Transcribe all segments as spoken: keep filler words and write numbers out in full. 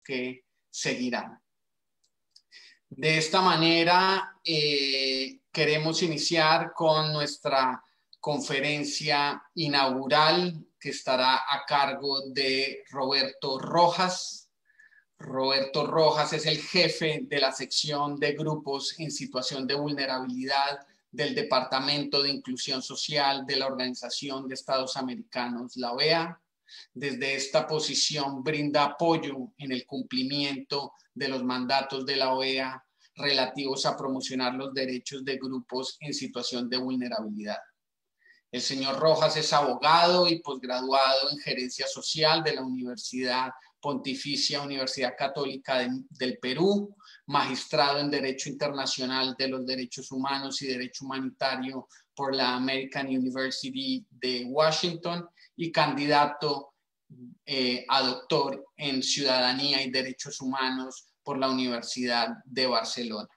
que seguirán. De esta manera, eh, queremos iniciar con nuestra conferencia inaugural, que estará a cargo de Roberto Rojas. Roberto Rojas es el jefe de la sección de grupos en situación de vulnerabilidad del Departamento de Inclusión Social de la Organización de Estados Americanos, la O E A. Desde esta posición brinda apoyo en el cumplimiento de los mandatos de la O E A relativos a promocionar los derechos de grupos en situación de vulnerabilidad. El señor Rojas es abogado y posgraduado en Gerencia Social de la Universidad Pontificia Universidad Católica de, del Perú, magistrado en Derecho Internacional de los Derechos Humanos y Derecho Humanitario por la American University de Washington y candidato eh, a doctor en Ciudadanía y Derechos Humanos por la Universidad de Barcelona.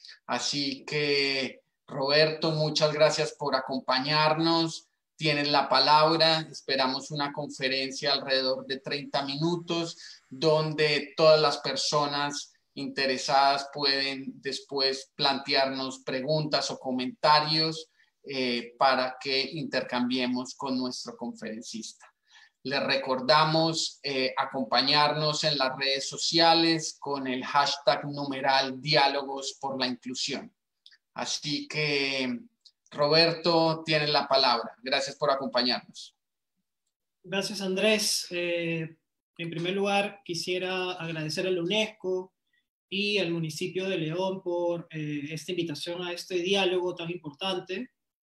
Así que, Roberto, muchas gracias por acompañarnos. Tienen la palabra. Esperamos una conferencia alrededor de treinta minutos, donde todas las personas interesadas pueden después plantearnos preguntas o comentarios eh, para que intercambiemos con nuestro conferencista. Les recordamos eh, acompañarnos en las redes sociales con el hashtag numeral Diálogos por la Inclusión. Así que, Roberto, tienes la palabra. Gracias por acompañarnos. Gracias, Andrés. Eh, en primer lugar, quisiera agradecer a la UNESCO y al municipio de León por eh, esta invitación a este diálogo tan importante.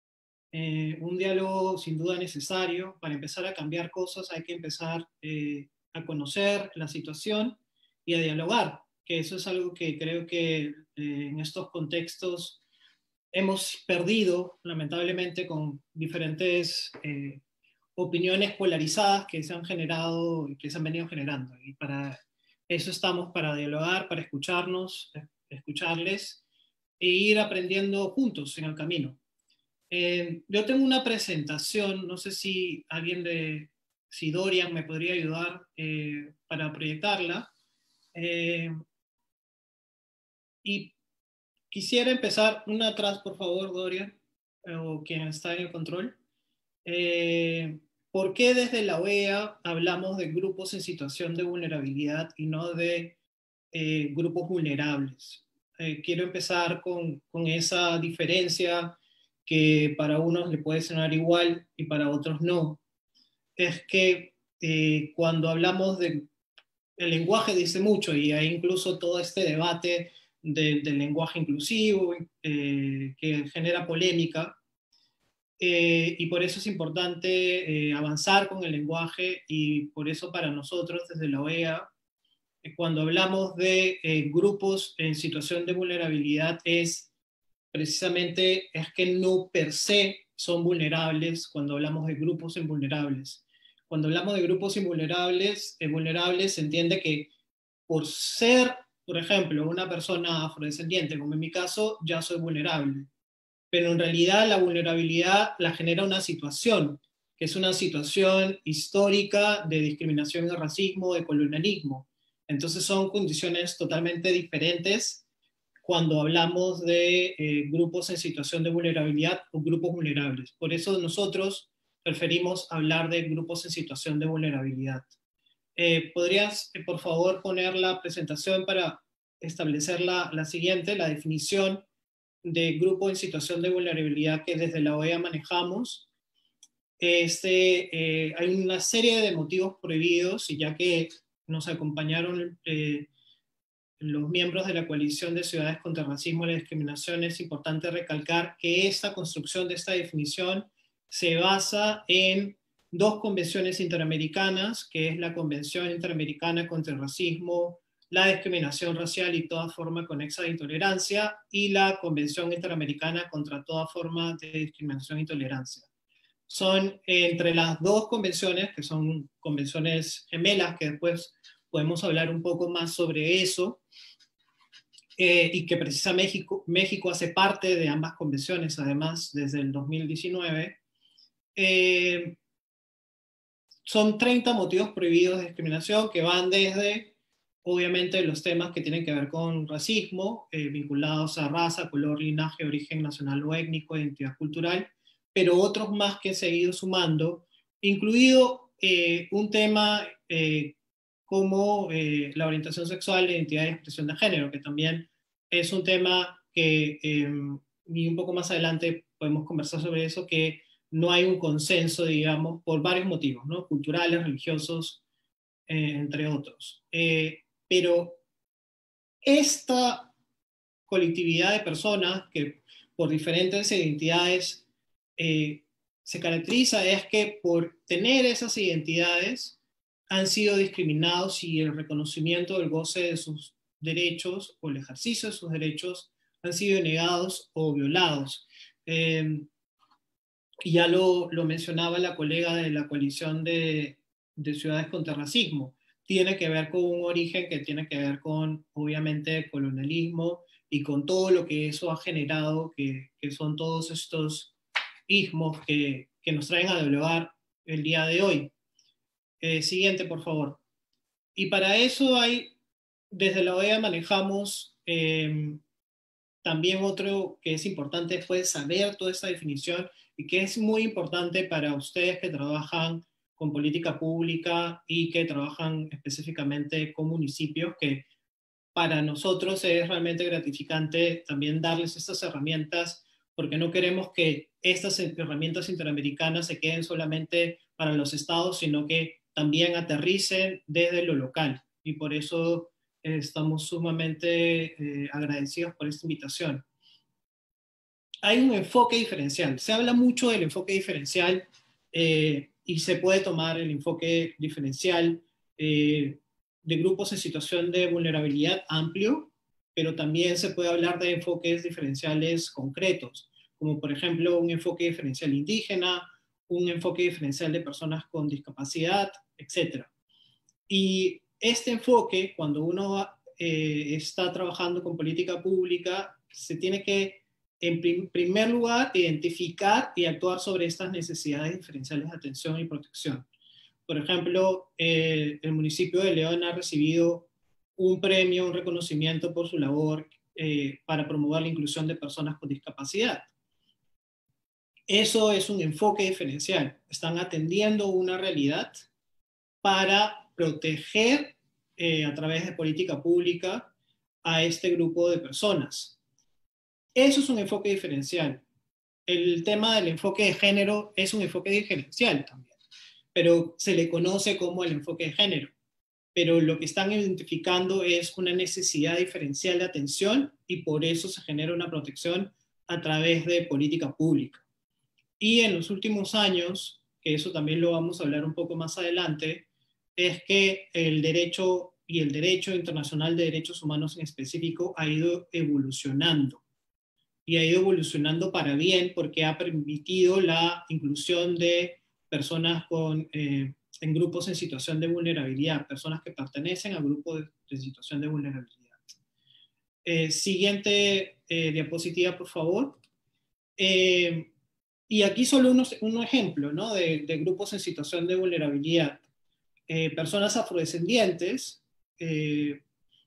Eh, un diálogo sin duda necesario. Para empezar a cambiar cosas hay que empezar eh, a conocer la situación y a dialogar, que eso es algo que creo que eh, en estos contextos hemos perdido, lamentablemente, con diferentes eh, opiniones polarizadas que se han generado y que se han venido generando. Y para eso estamos, para dialogar, para escucharnos, escucharles e ir aprendiendo juntos en el camino. Eh, yo tengo una presentación, no sé si alguien de, si Dorian me podría ayudar eh, para proyectarla. Eh, y quisiera empezar una atrás, por favor, Dorian, eh, o quien está en el control. Eh, ¿Por qué desde la O E A hablamos de grupos en situación de vulnerabilidad y no de eh, grupos vulnerables? Eh, quiero empezar con, con esa diferencia que para unos le puede sonar igual y para otros no. Es que eh, cuando hablamos de... El lenguaje dice mucho y hay incluso todo este debate de, del lenguaje inclusivo eh, que genera polémica. Eh, y por eso es importante eh, avanzar con el lenguaje y por eso para nosotros desde la O E A, eh, cuando hablamos de eh, grupos en situación de vulnerabilidad es precisamente es que no per se son vulnerables cuando hablamos de grupos invulnerables. Cuando hablamos de grupos invulnerables, eh, vulnerables se entiende que por ser, por ejemplo, una persona afrodescendiente, como en mi caso, ya soy vulnerable. Pero en realidad la vulnerabilidad la genera una situación, que es una situación histórica de discriminación y de racismo, de colonialismo. Entonces son condiciones totalmente diferentes cuando hablamos de eh, grupos en situación de vulnerabilidad o grupos vulnerables. Por eso nosotros preferimos hablar de grupos en situación de vulnerabilidad. Eh, ¿Podrías, eh, por favor, poner la presentación para establecer la, la siguiente, la definición de grupo en situación de vulnerabilidad que desde la O E A manejamos? Este, eh, hay una serie de motivos prohibidos, y ya que nos acompañaron eh, los miembros de la Coalición de Ciudades contra el Racismo y la Discriminación, es importante recalcar que esta construcción de esta definición se basa en dos convenciones interamericanas, que es la Convención Interamericana contra el Racismo, la Discriminación Racial y toda forma conexa de intolerancia, y la Convención Interamericana contra toda forma de discriminación e intolerancia. Son eh, entre las dos convenciones, que son convenciones gemelas, que después podemos hablar un poco más sobre eso, eh, y que precisamente México, México hace parte de ambas convenciones, además, desde el dos mil diecinueve. Eh, son treinta motivos prohibidos de discriminación que van desde obviamente los temas que tienen que ver con racismo, eh, vinculados a raza, color, linaje, origen nacional o étnico, identidad cultural, pero otros más que se han ido sumando, incluido eh, un tema eh, como eh, la orientación sexual, la identidad y expresión de género, que también es un tema que, eh, y un poco más adelante podemos conversar sobre eso, que no hay un consenso, digamos, por varios motivos, ¿no? Culturales, religiosos, eh, entre otros. Eh, pero esta colectividad de personas que por diferentes identidades eh, se caracteriza es que por tener esas identidades han sido discriminados y el reconocimiento del goce de sus derechos o el ejercicio de sus derechos han sido negados o violados. Eh, y ya lo, lo mencionaba la colega de la coalición de, de Ciudades contra Racismo. Tiene que ver con un origen que tiene que ver con, obviamente, colonialismo y con todo lo que eso ha generado, que, que son todos estos ismos que, que nos traen a dialogar el día de hoy. Eh, siguiente, por favor. Y para eso hay, desde la O E A manejamos eh, también otro que es importante fue saber toda esta definición y que es muy importante para ustedes que trabajan con política pública y que trabajan específicamente con municipios, que para nosotros es realmente gratificante también darles estas herramientas, porque no queremos que estas herramientas interamericanas se queden solamente para los estados, sino que también aterricen desde lo local. Y por eso eh, estamos sumamente eh, agradecidos por esta invitación. Hay un enfoque diferencial. Se habla mucho del enfoque diferencial eh, y se puede tomar el enfoque diferencial eh, de grupos en situación de vulnerabilidad amplio, pero también se puede hablar de enfoques diferenciales concretos, como por ejemplo un enfoque diferencial indígena, un enfoque diferencial de personas con discapacidad, etcétera. Y este enfoque, cuando uno eh, está trabajando con política pública, se tiene que, en prim primer lugar, identificar y actuar sobre estas necesidades diferenciales de atención y protección. Por ejemplo, eh, el municipio de León ha recibido un premio, un reconocimiento por su labor eh, para promover la inclusión de personas con discapacidad. Eso es un enfoque diferencial. Están atendiendo una realidad para proteger eh, a través de política pública a este grupo de personas. Eso es un enfoque diferencial. El tema del enfoque de género es un enfoque diferencial también, pero se le conoce como el enfoque de género. Pero lo que están identificando es una necesidad diferencial de atención y por eso se genera una protección a través de política pública. Y en los últimos años, que eso también lo vamos a hablar un poco más adelante, es que el derecho y el derecho internacional de derechos humanos en específico ha ido evolucionando. Y ha ido evolucionando para bien porque ha permitido la inclusión de personas con, eh, en grupos en situación de vulnerabilidad, personas que pertenecen a grupos de, de situación de vulnerabilidad. Eh, siguiente eh, diapositiva, por favor. Eh, y aquí solo unos, un ejemplo, ¿no? de, de grupos en situación de vulnerabilidad. Eh, personas afrodescendientes, eh,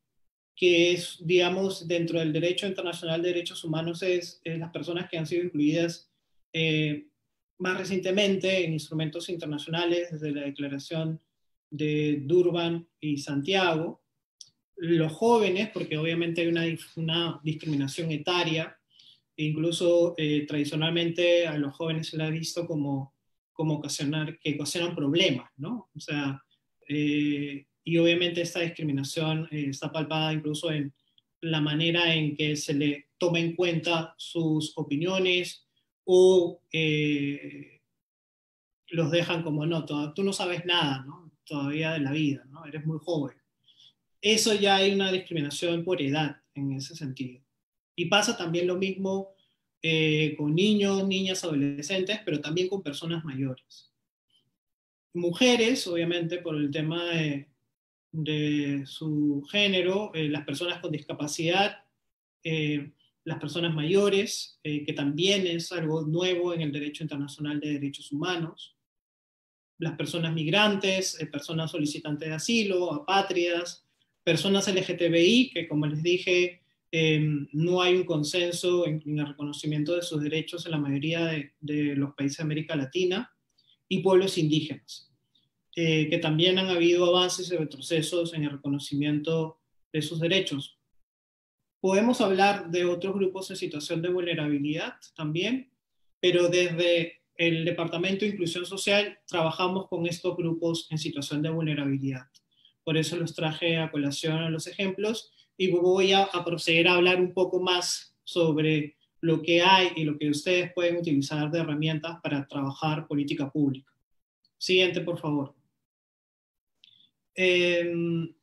que es, digamos, dentro del derecho internacional de derechos humanos, es, es las personas que han sido incluidas eh, más recientemente en instrumentos internacionales, desde la Declaración de Durban y Santiago. Los jóvenes, porque obviamente hay una, una discriminación etaria, e incluso eh, tradicionalmente a los jóvenes se les ha visto como, como ocasionar, que ocasionan problemas, ¿no? O sea, eh, y obviamente esta discriminación eh, está palpada incluso en la manera en que se le toma en cuenta sus opiniones o eh, los dejan como, no, tú no sabes nada, ¿no? Todavía de la vida, ¿no? Eres muy joven. Eso ya hay una discriminación por edad en ese sentido. Y pasa también lo mismo eh, con niños, niñas, adolescentes, pero también con personas mayores. Mujeres, obviamente, por el tema de, de su género, eh, las personas con discapacidad, eh, las personas mayores, eh, que también es algo nuevo en el derecho internacional de derechos humanos, las personas migrantes, eh, personas solicitantes de asilo, apátridas, personas L G T B I, que como les dije, eh, no hay un consenso en, en el reconocimiento de sus derechos en la mayoría de, de los países de América Latina, y pueblos indígenas, eh, que también han habido avances y retrocesos en el reconocimiento de sus derechos. Podemos hablar de otros grupos en situación de vulnerabilidad también, pero desde el Departamento de Inclusión Social trabajamos con estos grupos en situación de vulnerabilidad. Por eso los traje a colación a los ejemplos y voy a, a proceder a hablar un poco más sobre lo que hay y lo que ustedes pueden utilizar de herramientas para trabajar política pública. Siguiente, por favor. Eh,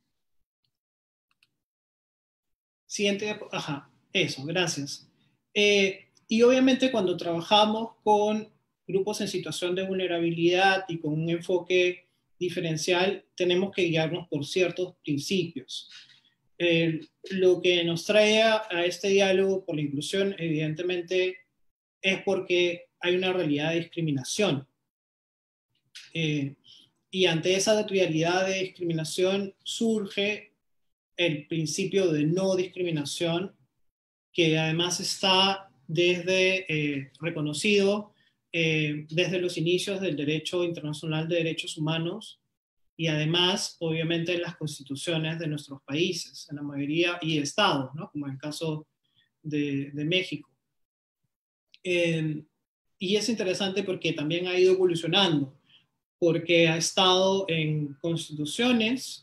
siguiente, ajá, eso, gracias. Eh, y obviamente cuando trabajamos con grupos en situación de vulnerabilidad y con un enfoque diferencial, tenemos que guiarnos por ciertos principios. Eh, lo que nos trae a, a este diálogo por la inclusión, evidentemente, es porque hay una realidad de discriminación. Eh, y ante esa realidad de discriminación surge el principio de no discriminación, que además está desde, eh, reconocido eh, desde los inicios del derecho internacional de derechos humanos y además, obviamente, en las constituciones de nuestros países, en la mayoría, y estados, ¿no? Como en el caso de, de México. Eh, y es interesante porque también ha ido evolucionando, porque ha estado en constituciones,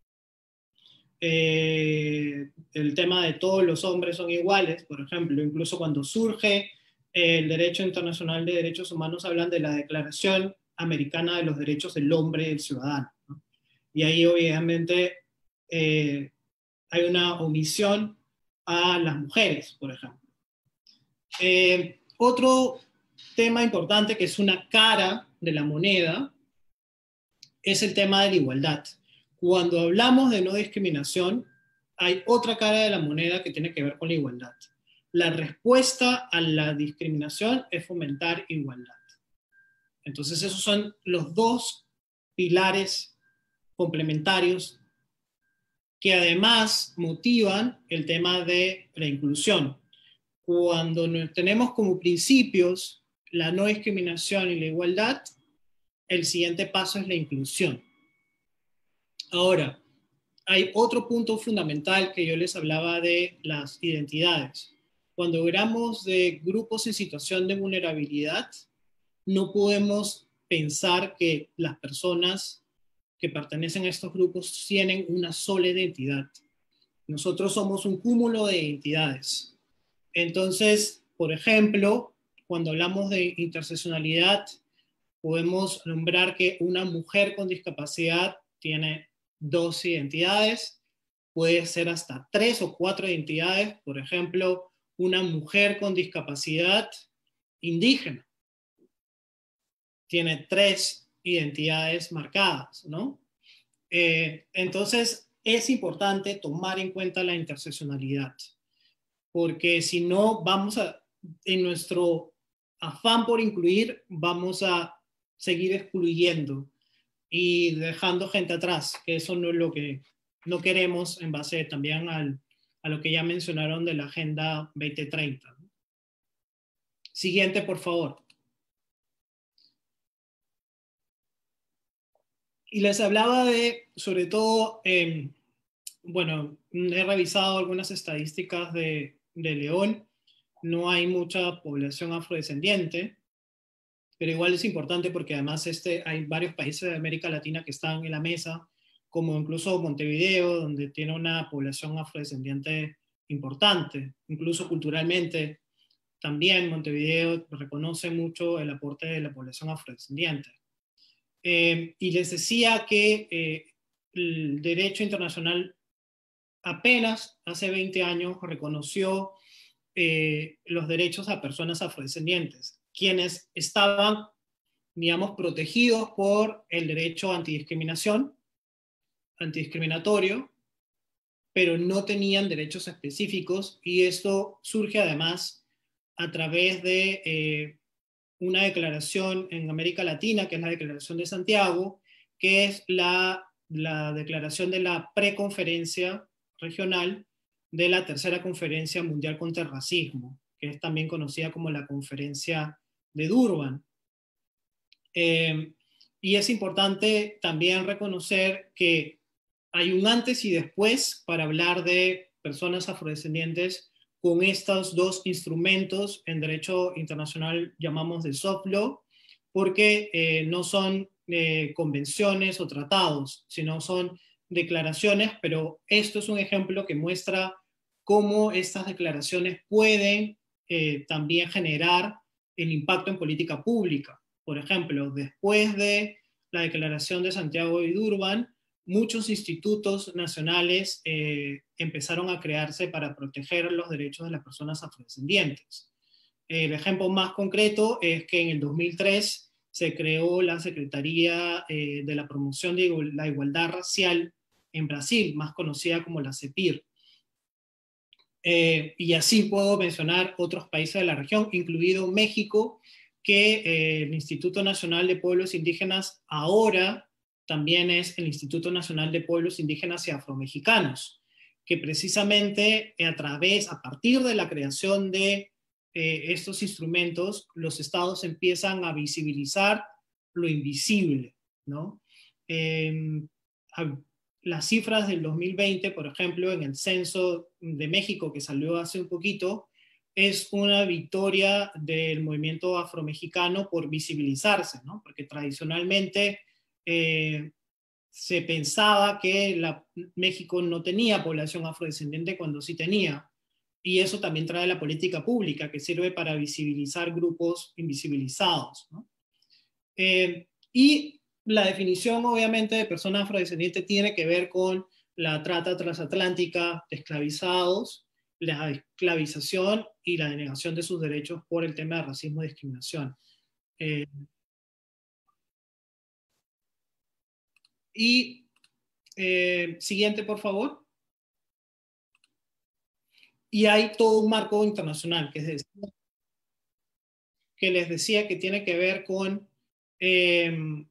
eh, el tema de todos los hombres son iguales, por ejemplo, incluso cuando surge el derecho internacional de derechos humanos, hablan de la Declaración Americana de los Derechos del Hombre y del Ciudadano, ¿no? Y ahí obviamente eh, hay una omisión a las mujeres, por ejemplo. Eh, otro tema importante que es una cara de la moneda es el tema de la igualdad. Cuando hablamos de no discriminación, hay otra cara de la moneda que tiene que ver con la igualdad. La respuesta a la discriminación es fomentar igualdad. Entonces esos son los dos pilares complementarios que además motivan el tema de la inclusión. Cuando tenemos como principios la no discriminación y la igualdad, el siguiente paso es la inclusión. Ahora, hay otro punto fundamental que yo les hablaba de las identidades. Cuando hablamos de grupos en situación de vulnerabilidad, no podemos pensar que las personas que pertenecen a estos grupos tienen una sola identidad. Nosotros somos un cúmulo de identidades. Entonces, por ejemplo, cuando hablamos de interseccionalidad, podemos nombrar que una mujer con discapacidad tiene dos identidades, puede ser hasta tres o cuatro identidades, por ejemplo, una mujer con discapacidad indígena tiene tres identidades marcadas, ¿no? Eh, entonces, es importante tomar en cuenta la interseccionalidad, porque si no, vamos a, en nuestro afán por incluir, vamos a seguir excluyendo y dejando gente atrás, que eso no es lo que no queremos en base también al, a lo que ya mencionaron de la Agenda veinte treinta. Siguiente, por favor. Y les hablaba de, sobre todo, eh, bueno, he revisado algunas estadísticas de, de León, no hay mucha población afrodescendiente, pero igual es importante porque además este, hay varios países de América Latina que están en la mesa, como incluso Montevideo, donde tiene una población afrodescendiente importante, incluso culturalmente. También Montevideo reconoce mucho el aporte de la población afrodescendiente. Eh, y les decía que eh, el derecho internacional apenas hace veinte años reconoció eh, los derechos a personas afrodescendientes, quienes estaban, digamos, protegidos por el derecho antidiscriminación, antidiscriminatorio, pero no tenían derechos específicos, y esto surge además a través de eh, una declaración en América Latina, que es la Declaración de Santiago, que es la la declaración de la preconferencia regional de la tercera conferencia mundial contra el racismo, que es también conocida como la conferencia de Durban. Eh, y es importante también reconocer que hay un antes y después para hablar de personas afrodescendientes con estos dos instrumentos en derecho internacional llamamos de soft law, porque eh, no son eh, convenciones o tratados, sino son declaraciones, pero esto es un ejemplo que muestra cómo estas declaraciones pueden eh, también generar el impacto en política pública. Por ejemplo, después de la declaración de Santiago y Durban, muchos institutos nacionales eh, empezaron a crearse para proteger los derechos de las personas afrodescendientes. El ejemplo más concreto es que en el dos mil tres se creó la Secretaría eh, de la Promoción de la Igualdad Racial en Brasil, más conocida como la CEPIR. Eh, y así puedo mencionar otros países de la región, incluido México, que eh, el Instituto Nacional de Pueblos Indígenas ahora también es el Instituto Nacional de Pueblos Indígenas y Afromexicanos, que precisamente a través, a partir de la creación de eh, estos instrumentos, los estados empiezan a visibilizar lo invisible, ¿no? Eh, a, las cifras del dos mil veinte, por ejemplo, en el censo de México que salió hace un poquito, es una victoria del movimiento afromexicano por visibilizarse, ¿no? Porque tradicionalmente eh, se pensaba que la, México no tenía población afrodescendiente cuando sí tenía, y eso también trae la política pública, que sirve para visibilizar grupos invisibilizados, ¿no? Eh, y la definición, obviamente, de persona afrodescendiente tiene que ver con la trata transatlántica de esclavizados, la esclavización y la denegación de sus derechos por el tema de racismo y discriminación. Eh, y eh, siguiente, por favor. Y hay todo un marco internacional, que, es decir, que les decía que tiene que ver con eh,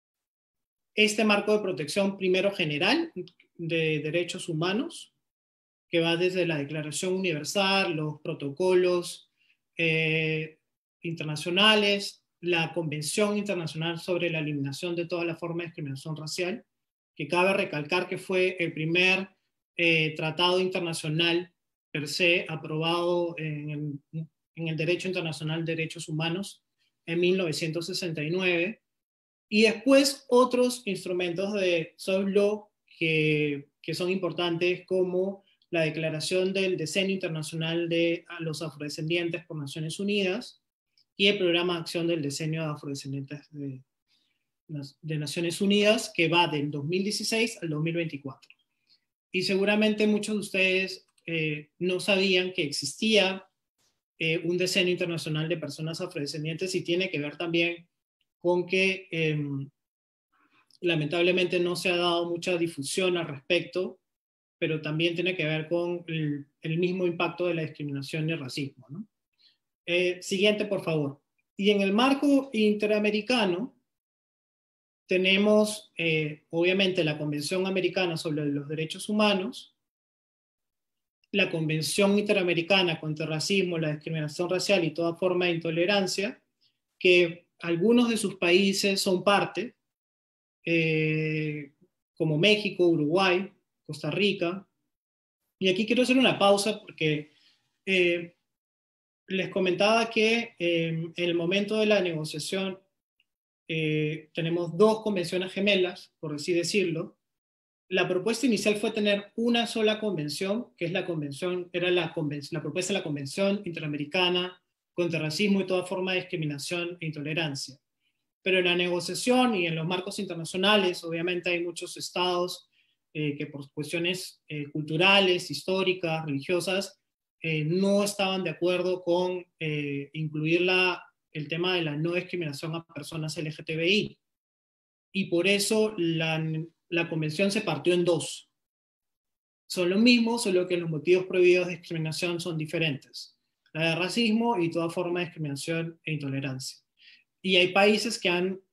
este marco de protección primero general de derechos humanos, que va desde la Declaración Universal, los protocolos eh, internacionales, la Convención Internacional sobre la Eliminación de toda la forma de discriminación racial, que cabe recalcar que fue el primer eh, tratado internacional per se aprobado en el, en el Derecho Internacional de Derechos Humanos en mil novecientos sesenta y nueve, y después otros instrumentos de soft law que, que son importantes, como la Declaración del Decenio Internacional de los Afrodescendientes por Naciones Unidas y el Programa de Acción del Decenio de Afrodescendientes de, de Naciones Unidas, que va del dos mil dieciséis al dos mil veinticuatro. Y seguramente muchos de ustedes eh, no sabían que existía eh, un Decenio Internacional de Personas Afrodescendientes, y tiene que ver también con que eh, lamentablemente no se ha dado mucha difusión al respecto, pero también tiene que ver con el, el mismo impacto de la discriminación y el racismo, ¿no? Eh, siguiente, por favor. Y en el marco interamericano tenemos, eh, obviamente, la Convención Americana sobre los Derechos Humanos, la Convención Interamericana contra el Racismo, la Discriminación Racial y toda forma de intolerancia, que algunos de sus países son parte, eh, como México, Uruguay, Costa Rica. Y aquí quiero hacer una pausa porque eh, les comentaba que eh, en el momento de la negociación eh, tenemos dos convenciones gemelas, por así decirlo. La propuesta inicial fue tener una sola convención, que es la convención, era la, conven la propuesta de la Convención Interamericana contra el Racismo y toda forma de discriminación e intolerancia. Pero en la negociación y en los marcos internacionales, obviamente hay muchos estados eh, que por cuestiones eh, culturales, históricas, religiosas, eh, no estaban de acuerdo con eh, incluir la, el tema de la no discriminación a personas L G T B I. Y por eso la, la convención se partió en dos. Son lo mismo, solo que los motivos prohibidos de discriminación son diferentes. La de racismo y toda forma de discriminación e intolerancia. Y hay países que han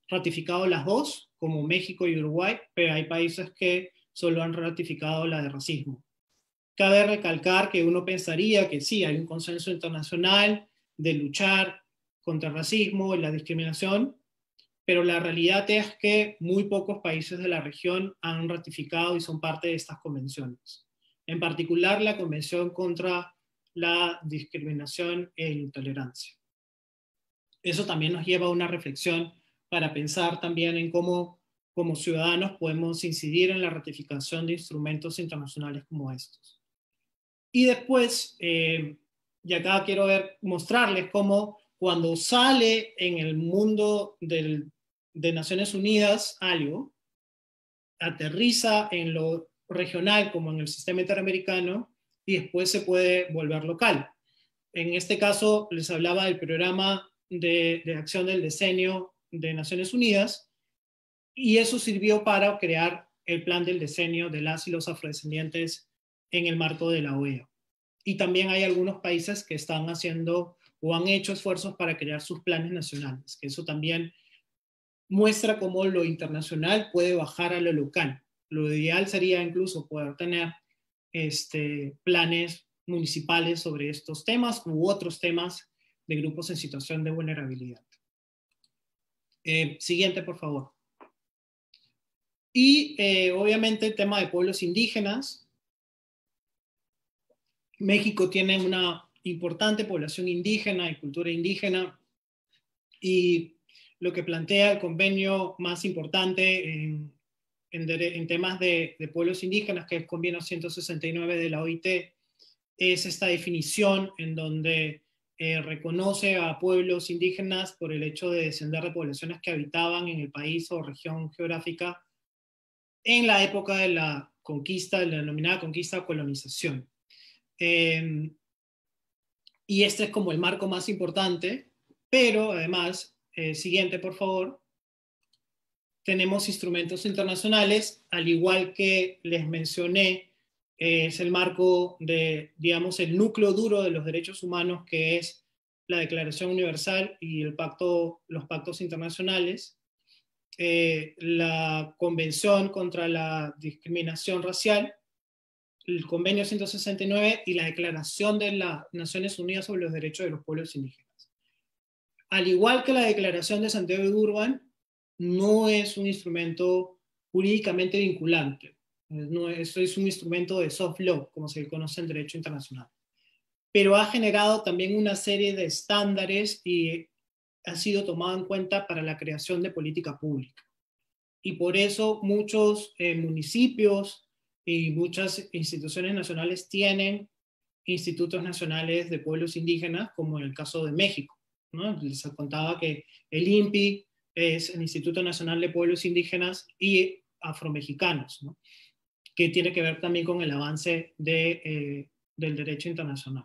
ratificado las dos, como México y Uruguay, pero hay países que solo han ratificado la de racismo. Cabe recalcar que uno pensaría que sí, hay un consenso internacional de luchar contra el racismo y la discriminación, pero la realidad es que muy pocos países de la región han ratificado y son parte de estas convenciones. En particular, la Convención contra la Discriminación e Intolerancia. Eso también nos lleva a una reflexión para pensar también en cómo, como ciudadanos, podemos incidir en la ratificación de instrumentos internacionales como estos. Y después, eh, y acá quiero ver, mostrarles cómo cuando sale en el mundo del, de Naciones Unidas algo, aterriza en lo regional como en el sistema interamericano y después se puede volver local. En este caso les hablaba del programa de, de acción del decenio de Naciones Unidas y eso sirvió para crear el plan del decenio de las y los afrodescendientes en el marco de la O E A. Y también hay algunos países que están haciendo o han hecho esfuerzos para crear sus planes nacionales, que eso también muestra cómo lo internacional puede bajar a lo local. Lo ideal sería incluso poder tener este, planes municipales sobre estos temas u otros temas de grupos en situación de vulnerabilidad. Eh, siguiente, por favor. Y eh, obviamente el tema de pueblos indígenas. México tiene una importante población indígena y cultura indígena, y lo que plantea el convenio más importante en, en, en temas de, de pueblos indígenas, que es el convenio ciento sesenta y nueve de la O I T, es esta definición en donde eh, reconoce a pueblos indígenas por el hecho de descender de poblaciones que habitaban en el país o región geográfica en la época de la conquista, de la denominada conquista o colonización. Eh, y este es como el marco más importante, pero además, eh, siguiente por favor, tenemos instrumentos internacionales, al igual que les mencioné, eh, es el marco de, digamos, el núcleo duro de los derechos humanos, que es la Declaración Universal y el pacto, los pactos internacionales, eh, la Convención contra la Discriminación Racial, el Convenio ciento sesenta y nueve y la Declaración de las Naciones Unidas sobre los Derechos de los Pueblos Indígenas. Al igual que la Declaración de Santiago de Durban, no es un instrumento jurídicamente vinculante. No, esto es un instrumento de soft law, como se conoce en derecho internacional. Pero ha generado también una serie de estándares y ha sido tomado en cuenta para la creación de política pública. Y por eso muchos eh, municipios y muchas instituciones nacionales tienen institutos nacionales de pueblos indígenas, como en el caso de México, ¿no? Les contaba que el I N P I es el Instituto Nacional de Pueblos Indígenas y Afromexicanos, ¿no? Que tiene que ver también con el avance de, eh, del derecho internacional.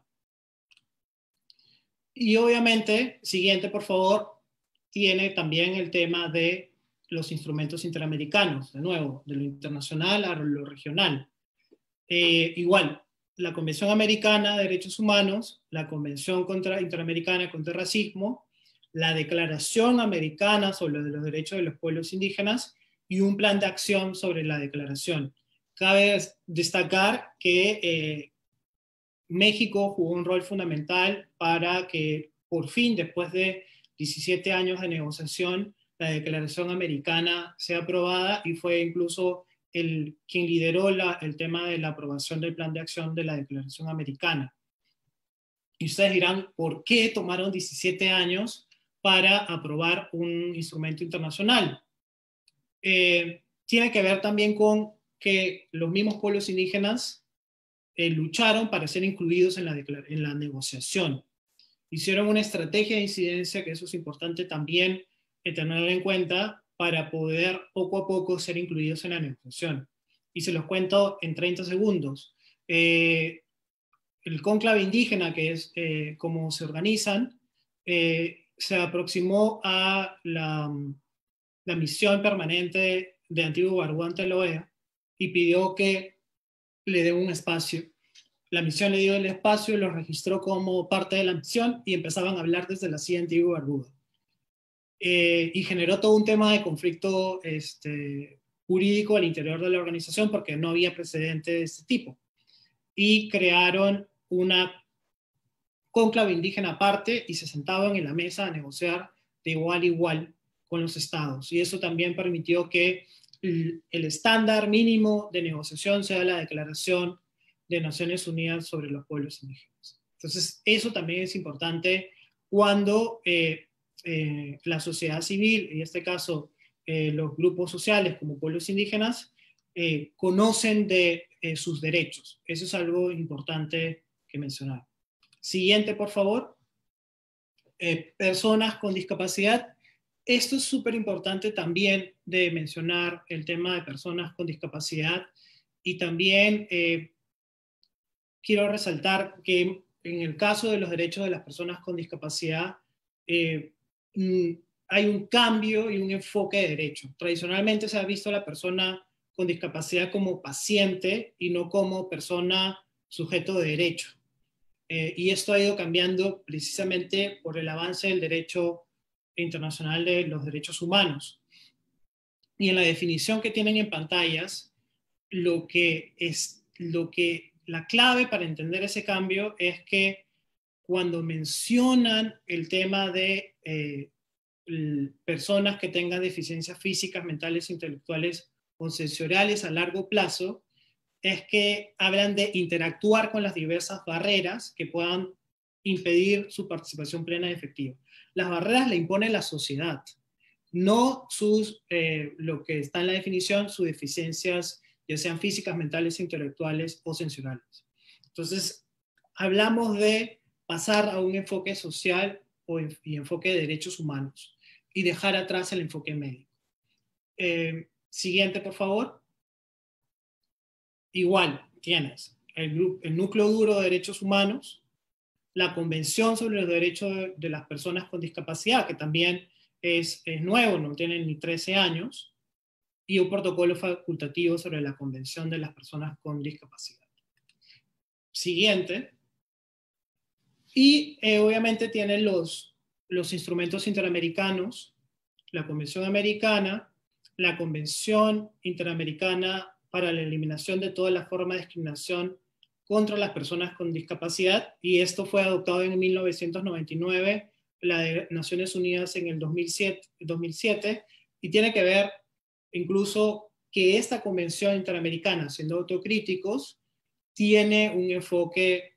Y obviamente, siguiente por favor, tiene también el tema de los instrumentos interamericanos, de nuevo, de lo internacional a lo regional. Eh, igual, la Convención Americana de Derechos Humanos, la Convención contra, Interamericana contra el Racismo, la Declaración Americana sobre los Derechos de los Pueblos Indígenas y un plan de acción sobre la declaración. Cabe destacar que eh, México jugó un rol fundamental para que por fin, después de diecisiete años de negociación, la Declaración Americana sea aprobada y fue incluso el, quien lideró la, el tema de la aprobación del plan de acción de la Declaración Americana. Y ustedes dirán, ¿por qué tomaron diecisiete años para aprobar un instrumento internacional? Eh, tiene que ver también con que los mismos pueblos indígenas eh, lucharon para ser incluidos en la, en la negociación. Hicieron una estrategia de incidencia, que eso es importante también eh, tenerlo en cuenta, para poder poco a poco ser incluidos en la negociación. Y se los cuento en treinta segundos. Eh, el cónclave indígena, que es eh, cómo se organizan, eh, se aproximó a la, la misión permanente de Antigua y Barbuda ante la O E A y pidió que le den un espacio. La misión le dio el espacio, lo registró como parte de la misión y empezaban a hablar desde la C I A Antigua y Barbuda. eh, y generó todo un tema de conflicto este, jurídico al interior de la organización porque no había precedente de este tipo. Y crearon una cónclave indígena aparte y se sentaban en la mesa a negociar de igual a igual con los estados. Y eso también permitió que el, el estándar mínimo de negociación sea la Declaración de Naciones Unidas sobre los Pueblos Indígenas. Entonces, eso también es importante cuando eh, eh, la sociedad civil, en este caso eh, los grupos sociales como pueblos indígenas, eh, conocen de eh, sus derechos. Eso es algo importante que mencionar. Siguiente, por favor. Eh, personas con discapacidad. Esto es súper importante también de mencionar el tema de personas con discapacidad y también eh, quiero resaltar que en el caso de los derechos de las personas con discapacidad eh, hay un cambio y un enfoque de derecho. Tradicionalmente se ha visto a la persona con discapacidad como paciente y no como persona sujeto de derecho. Eh, y esto ha ido cambiando precisamente por el avance del derecho internacional de los derechos humanos. Y en la definición que tienen en pantallas, lo que es, lo que, la clave para entender ese cambio es que cuando mencionan el tema de eh, personas que tengan deficiencias físicas, mentales, intelectuales o sensoriales a largo plazo, es que hablan de interactuar con las diversas barreras que puedan impedir su participación plena y efectiva. Las barreras le impone la sociedad, no sus, eh, lo que está en la definición, sus deficiencias, ya sean físicas, mentales, intelectuales o sensoriales. Entonces, hablamos de pasar a un enfoque social o, y enfoque de derechos humanos y dejar atrás el enfoque médico. Eh, siguiente, por favor. Igual, tienes el, grupo, el núcleo duro de derechos humanos, la Convención sobre los Derechos de, de las Personas con Discapacidad, que también es, es nuevo, no tiene ni trece años, y un protocolo facultativo sobre la Convención de las Personas con Discapacidad. Siguiente. Y eh, obviamente tienen los, los instrumentos interamericanos, la Convención Americana, la Convención Interamericana para la eliminación de toda la forma de discriminación contra las personas con discapacidad, y esto fue adoptado en mil novecientos noventa y nueve, la de Naciones Unidas en el dos mil siete, dos mil siete, y tiene que ver incluso que esta convención interamericana, siendo autocríticos, tiene un enfoque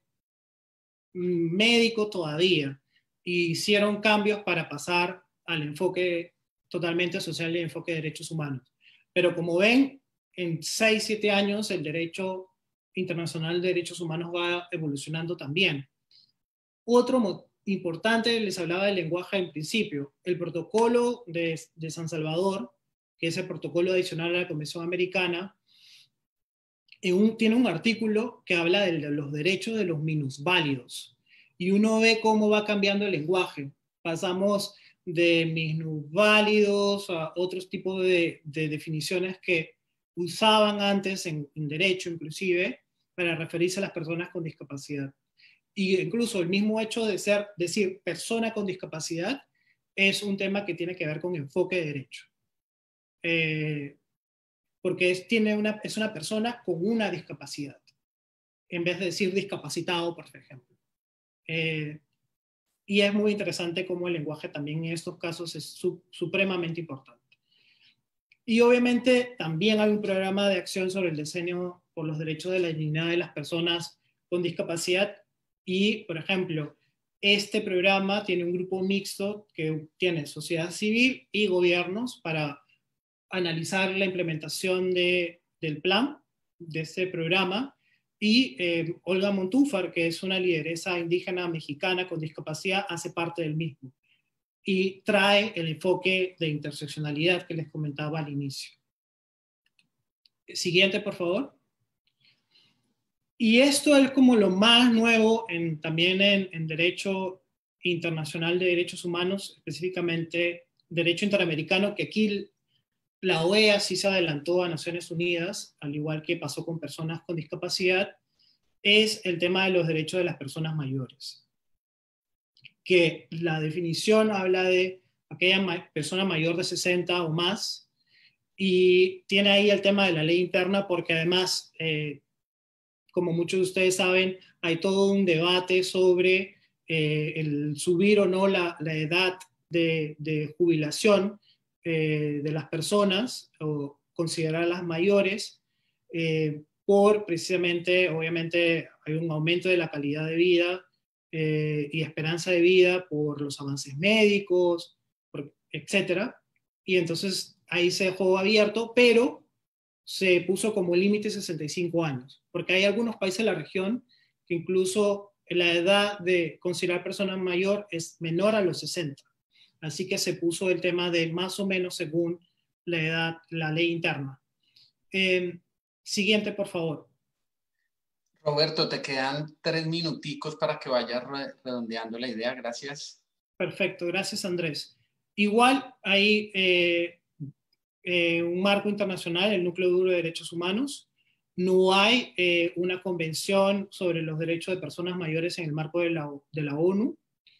médico todavía, y hicieron cambios para pasar al enfoque totalmente social y enfoque de derechos humanos. Pero como ven, en seis, siete años el derecho internacional de derechos humanos va evolucionando también. Otro importante, les hablaba del lenguaje en principio, el protocolo de, de San Salvador, que es el protocolo adicional a la Convención Americana, en un, tiene un artículo que habla de, de los derechos de los minusválidos. Y uno ve cómo va cambiando el lenguaje. Pasamos de minusválidos a otros tipos de, de definiciones que usaban antes en, en derecho inclusive para referirse a las personas con discapacidad. Y incluso el mismo hecho de ser, decir persona con discapacidad es un tema que tiene que ver con enfoque de derecho. Eh, porque es, tiene una, es una persona con una discapacidad, en vez de decir discapacitado, por ejemplo. Eh, y es muy interesante cómo el lenguaje también en estos casos es su, supremamente importante. Y obviamente también hay un programa de acción sobre el diseño por los derechos de la dignidad de las personas con discapacidad y, por ejemplo, este programa tiene un grupo mixto que tiene sociedad civil y gobiernos para analizar la implementación de, del plan, de este programa, y eh, Olga Montúfar, que es una lideresa indígena mexicana con discapacidad, hace parte del mismo y trae el enfoque de interseccionalidad que les comentaba al inicio. Siguiente, por favor. Y esto es como lo más nuevo en, también en, en derecho internacional de derechos humanos, específicamente derecho interamericano, que aquí la O E A sí se adelantó a Naciones Unidas, al igual que pasó con personas con discapacidad, es el tema de los derechos de las personas mayores. Que la definición habla de aquella ma persona mayor de sesenta o más, y tiene ahí el tema de la ley interna porque además, eh, como muchos de ustedes saben, hay todo un debate sobre eh, el subir o no la, la edad de, de jubilación eh, de las personas o considerarlas mayores eh, por precisamente, obviamente, hay un aumento de la calidad de vida eh, y esperanza de vida por los avances médicos, por, etcétera. Y entonces ahí se dejó abierto, pero se puso como límite sesenta y cinco años, porque hay algunos países de la región que incluso la edad de considerar persona mayor es menor a los sesenta. Así que se puso el tema de más o menos según la edad, la ley interna. Eh, siguiente, por favor. Roberto, te quedan tres minuticos para que vayas redondeando la idea. Gracias. Perfecto, gracias Andrés. Igual hay eh, eh, un marco internacional, el Núcleo Duro de Derechos Humanos. No hay eh, una convención sobre los derechos de personas mayores en el marco de la, de la ONU.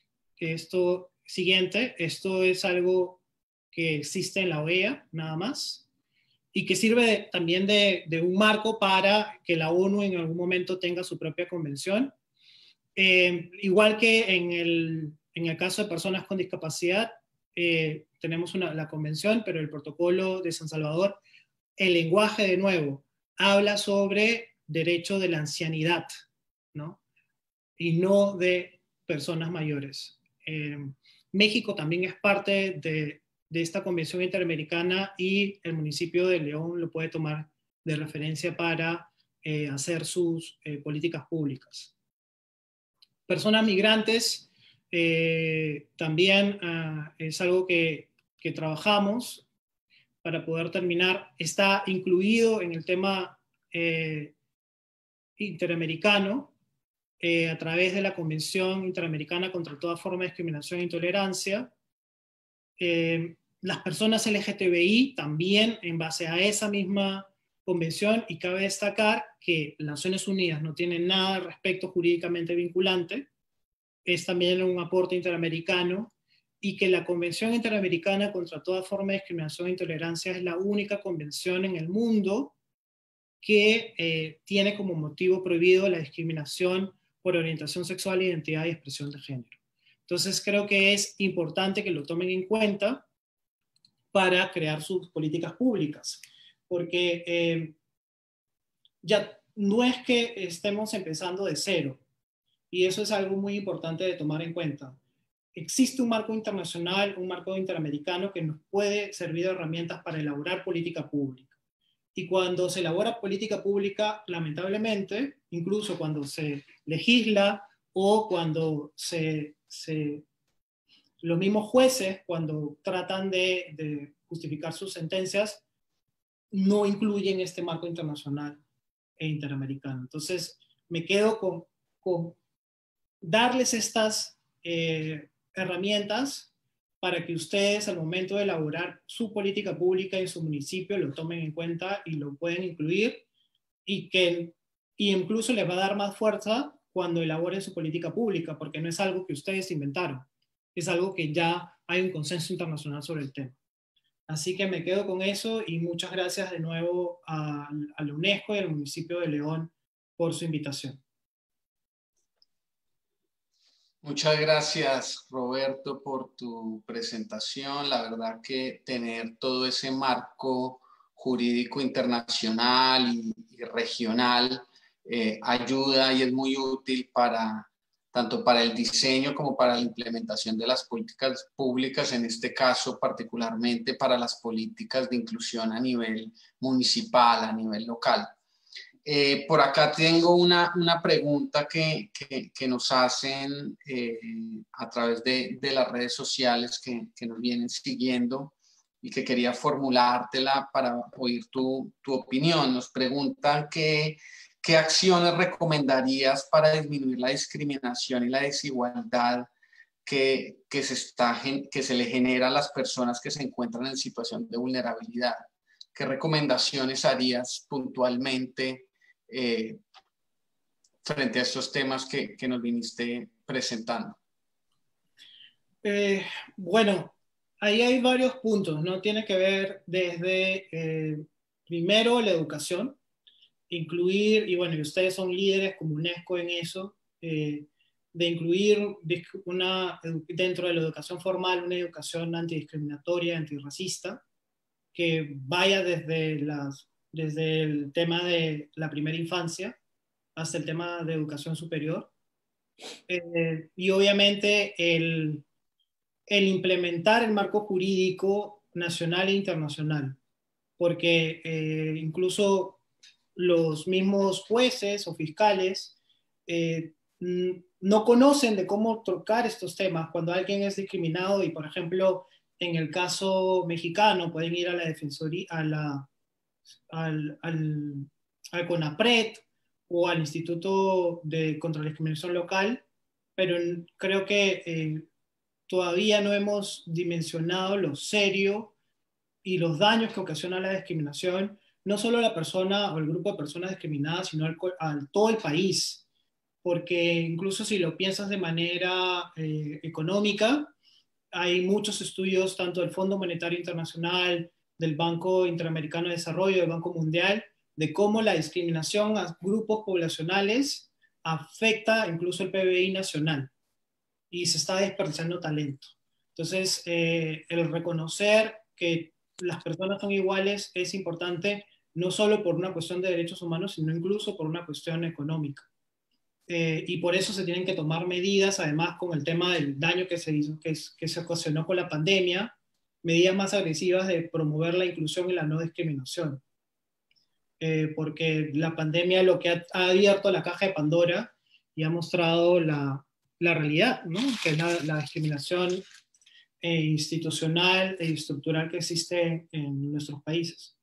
Esto, siguiente, esto es algo que existe en la O E A, nada más, y que sirve de, también de, de un marco para que la ONU en algún momento tenga su propia convención. Eh, igual que en el, en el caso de personas con discapacidad, eh, tenemos una, la convención, pero el protocolo de San Salvador, el lenguaje de nuevo, habla sobre derecho de la ancianidad, ¿no? Y no de personas mayores. Eh, México también es parte de, de esta convención interamericana y el municipio de León lo puede tomar de referencia para eh, hacer sus eh, políticas públicas. Personas migrantes eh, también uh, es algo que, que trabajamos para poder terminar. Está incluido en el tema eh, interamericano eh, a través de la Convención Interamericana contra toda forma de discriminación e intolerancia. Eh, las personas L G T B I también en base a esa misma convención, y cabe destacar que las Naciones Unidas no tienen nada al respecto jurídicamente vinculante, es también un aporte interamericano, y que la Convención Interamericana contra toda forma de discriminación e intolerancia es la única convención en el mundo que eh, tiene como motivo prohibido la discriminación por orientación sexual, identidad y expresión de género. Entonces creo que es importante que lo tomen en cuenta para crear sus políticas públicas, porque eh, ya no es que estemos empezando de cero, y eso es algo muy importante de tomar en cuenta. Existe un marco internacional, un marco interamericano que nos puede servir de herramientas para elaborar política pública. Y cuando se elabora política pública, lamentablemente, incluso cuando se legisla o cuando se, se los mismos jueces, cuando tratan de, de justificar sus sentencias, no incluyen este marco internacional e interamericano. Entonces, me quedo con, con darles estas eh, herramientas para que ustedes al momento de elaborar su política pública en su municipio lo tomen en cuenta y lo pueden incluir, y que y incluso les va a dar más fuerza cuando elaboren su política pública, porque no es algo que ustedes inventaron, es algo que ya hay un consenso internacional sobre el tema. Así que me quedo con eso y muchas gracias de nuevo a, a la UNESCO y al municipio de León por su invitación. Muchas gracias, Roberto, por tu presentación. La verdad que tener todo ese marco jurídico internacional y, y regional eh, ayuda y es muy útil para tanto para el diseño como para la implementación de las políticas públicas, en este caso particularmente para las políticas de inclusión a nivel municipal, a nivel local. Eh, por acá tengo una, una pregunta que, que, que nos hacen eh, a través de, de las redes sociales que, que nos vienen siguiendo y que quería formulártela para oír tu, tu opinión. Nos preguntan que, qué acciones recomendarías para disminuir la discriminación y la desigualdad que, que, se está, que se le genera a las personas que se encuentran en situación de vulnerabilidad. ¿Qué recomendaciones harías puntualmente Eh, frente a estos temas que, que, nos viniste presentando? Eh, bueno, ahí hay varios puntos, ¿no? Tiene que ver desde, eh, primero, la educación, incluir, y bueno, y ustedes son líderes como UNESCO en eso, eh, de incluir una, dentro de la educación formal una educación antidiscriminatoria, antirracista, que vaya desde, las, desde el tema de la primera infancia hasta el tema de educación superior. Eh, y obviamente el, el implementar el marco jurídico nacional e internacional, porque eh, incluso los mismos jueces o fiscales eh, no conocen de cómo tocar estos temas cuando alguien es discriminado y, por ejemplo, en el caso mexicano pueden ir a la defensoría, a la, al, al, al CONAPRED o al Instituto de contra la Discriminación Local, pero creo que eh, todavía no hemos dimensionado lo serio y los daños que ocasiona la discriminación, no solo a la persona o el grupo de personas discriminadas, sino al, al todo el país. Porque incluso si lo piensas de manera eh, económica, hay muchos estudios, tanto del Fondo Monetario Internacional, del Banco Interamericano de Desarrollo, del Banco Mundial, de cómo la discriminación a grupos poblacionales afecta incluso el P B I nacional y se está desperdiciando talento. Entonces, eh, el reconocer que las personas son iguales es importante no solo por una cuestión de derechos humanos, sino incluso por una cuestión económica. Eh, y por eso se tienen que tomar medidas, además con el tema del daño que se hizo, que, es, que se ocasionó con la pandemia, medidas más agresivas de promover la inclusión y la no discriminación. Eh, porque la pandemia lo que ha, ha abierto la caja de Pandora y ha mostrado la, la realidad, ¿no? Que es la, la discriminación eh, institucional e estructural que existe en nuestros países.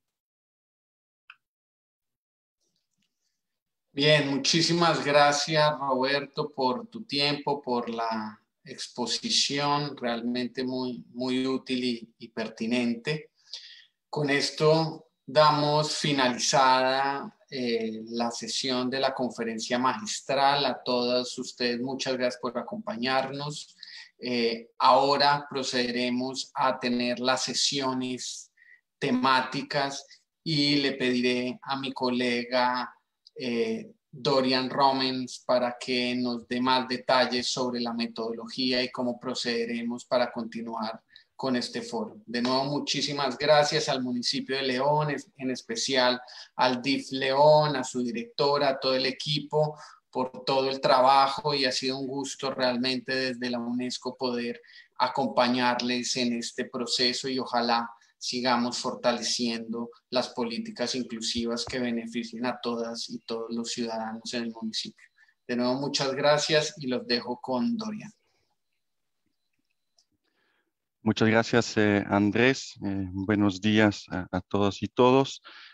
Bien, muchísimas gracias, Roberto, por tu tiempo, por la exposición, realmente muy, muy útil y, y pertinente. Con esto damos finalizada eh, la sesión de la conferencia magistral. A todas ustedes, muchas gracias por acompañarnos. Eh, ahora procederemos a tener las sesiones temáticas y le pediré a mi colega Eh, Dorian Romans para que nos dé más detalles sobre la metodología y cómo procederemos para continuar con este foro. De nuevo, muchísimas gracias al municipio de León, en especial al D I F León, a su directora, a todo el equipo por todo el trabajo, y ha sido un gusto realmente desde la UNESCO poder acompañarles en este proceso y ojalá sigamos fortaleciendo las políticas inclusivas que beneficien a todas y todos los ciudadanos en el municipio. De nuevo, muchas gracias y los dejo con Dorian. Muchas gracias, eh, Andrés. Eh, buenos días a, a todos y todos.